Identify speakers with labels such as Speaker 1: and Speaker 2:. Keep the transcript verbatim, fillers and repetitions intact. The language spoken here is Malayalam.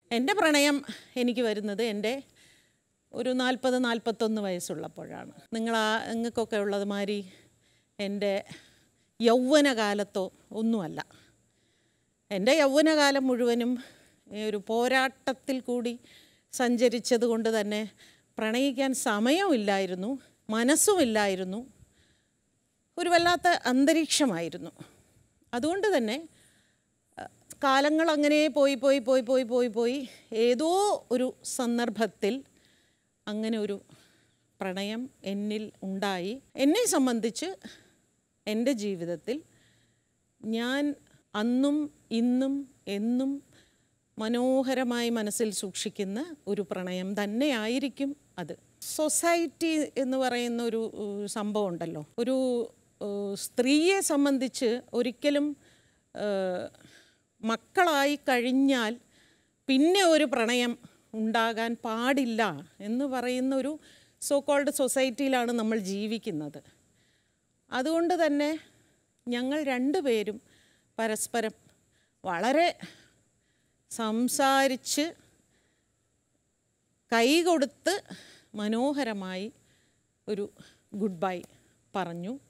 Speaker 1: എൻ്റെ പ്രണയം എനിക്ക് വരുന്നത് എൻ്റെ ഒരു നാൽപ്പത് നാൽപ്പത്തൊന്ന് വയസ്സുള്ളപ്പോഴാണ്. നിങ്ങൾ ആ നിങ്ങൾക്കൊക്കെ ഉള്ളത് മാതിരി എൻ്റെ യൗവനകാലത്തോ ഒന്നുമല്ല. എൻ്റെ യൗവനകാലം മുഴുവനും ഒരു പോരാട്ടത്തിൽ കൂടി സഞ്ചരിച്ചത് കൊണ്ട് തന്നെ പ്രണയിക്കാൻ സമയമില്ലായിരുന്നു, മനസ്സുമില്ലായിരുന്നു, ഒരു വല്ലാത്ത അന്തരീക്ഷമായിരുന്നു. അതുകൊണ്ട് തന്നെ കാലങ്ങൾ അങ്ങനെ പോയി പോയി പോയി പോയി പോയി പോയി ഏതോ ഒരു സന്ദർഭത്തിൽ അങ്ങനെ ഒരു പ്രണയം എന്നിൽ ഉണ്ടായി. എന്നെ സംബന്ധിച്ച് എൻ്റെ ജീവിതത്തിൽ ഞാൻ അന്നും ഇന്നും എന്നും മനോഹരമായി മനസ്സിൽ സൂക്ഷിക്കുന്ന ഒരു പ്രണയം തന്നെയായിരിക്കും അത്. സൊസൈറ്റി എന്ന് പറയുന്ന ഒരു സംഭവം ഉണ്ടല്ലോ, ഒരു സ്ത്രീയെ സംബന്ധിച്ച് ഒരിക്കലും മക്കളായി കഴിഞ്ഞാൽ പിന്നെ ഒരു പ്രണയം ഉണ്ടാകാൻ പാടില്ല എന്ന് പറയുന്ന ഒരു സോ കോൾഡ് സൊസൈറ്റിയിലാണ് നമ്മൾ ജീവിക്കുന്നത്. അതുകൊണ്ട് തന്നെ ഞങ്ങൾ രണ്ടുപേരും പരസ്പരം വളരെ സംസാരിച്ച് കൈ കൊടുത്ത് മനോഹരമായി ഒരു ഗുഡ് ബൈ പറഞ്ഞു.